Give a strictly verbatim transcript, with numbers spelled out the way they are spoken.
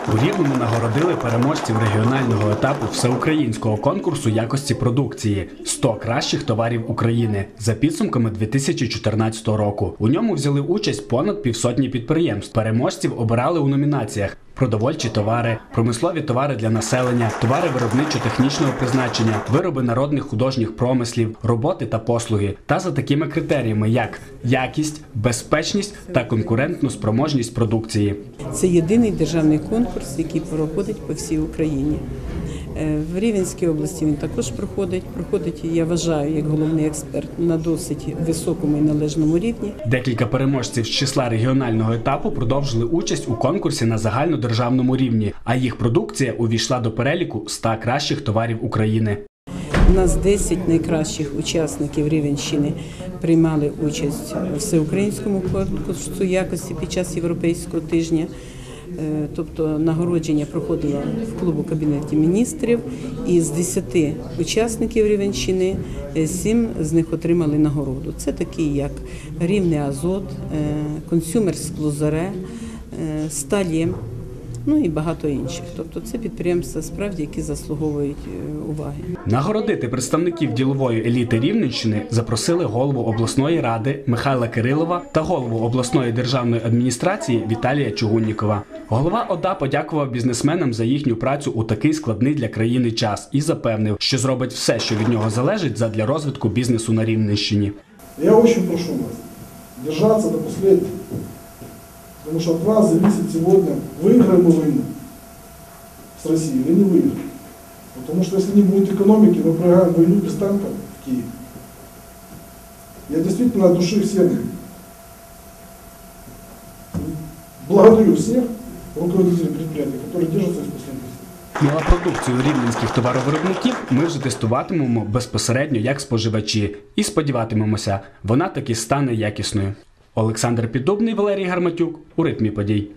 У Рівному нагородили переможців регіонального етапу всеукраїнського конкурсу якості продукції «сто кращих товарів України» за підсумками дві тисячі чотирнадцятого року. У ньому взяли участь понад півсотні підприємств. Переможців обирали у номінаціях: продовольчі товари, промислові товари для населення, товари виробничо-технічного призначення, вироби народних художніх промислів, роботи та послуги. Та за такими критеріями, як якість, безпечність та конкурентну спроможність продукції. Це єдиний державний конкурс, який проходить по всій Україні. В Рівненській області він також проходить. Проходить, я вважаю, як головний експерт, на досить високому і належному рівні. Декілька переможців з числа регіонального етапу продовжили участь у конкурсі на загальнодержавному рівні, а їх продукція увійшла до переліку ста кращих товарів України. У нас десять найкращих учасників Рівненщини приймали участь у всеукраїнському конкурсу якості під час Європейського тижня. Тобто нагородження проходило в клубу Кабінету міністрів, і з десяти учасників Рівненщини сім з них отримали нагороду. Це такі, як Рівне Азот, Консюмер Склозаре, Сталєм, ну і багато інших. Тобто це підприємства, справді, які заслуговують уваги. Нагородити представників ділової еліти Рівненщини запросили голову обласної ради Михайла Кирилова та голову обласної державної адміністрації Віталія Чугуннікова. Голова ОДА подякував бізнесменам за їхню працю у такий складний для країни час і запевнив, що зробить все, що від нього залежить, задля розвитку бізнесу на Рівненщині. Я дуже прошу вас держатися до останнього. Потому что от нас зависит сегодня, выиграем мы войну с Россией или не выиграем. Потому что если не будет экономики, мы проиграем войну без танков в Киеве. Я действительно от души всех благодарю всех руководителей предприятий, которые держатся из последних сил. Ну а продукцію рівненських товаровиробників ми вже тестуватимемо безпосередньо як споживачі і сподіватимемося, вона таки стане якісною. Олександр Піддубний, Валерій Гарматюк у ритмі подій.